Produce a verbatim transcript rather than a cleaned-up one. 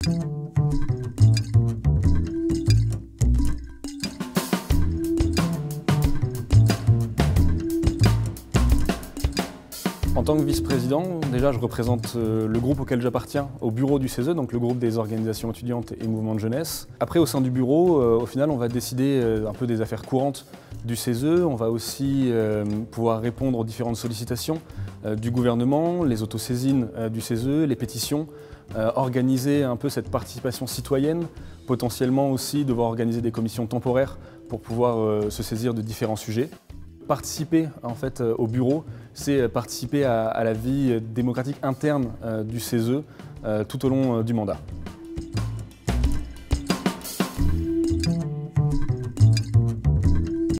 En tant que vice-président, déjà je représente le groupe auquel j'appartiens, au bureau du C E S E, donc le groupe des organisations étudiantes et mouvements de jeunesse. Après, au sein du bureau, au final, on va décider un peu des affaires courantes du C E S E. On va aussi pouvoir répondre aux différentes sollicitations du gouvernement, les autosaisines du C E S E, les pétitions, organiser un peu cette participation citoyenne, potentiellement aussi devoir organiser des commissions temporaires pour pouvoir se saisir de différents sujets. Participer en fait au bureau, c'est participer à, à la vie démocratique interne euh, du C E S E euh, tout au long euh, du mandat.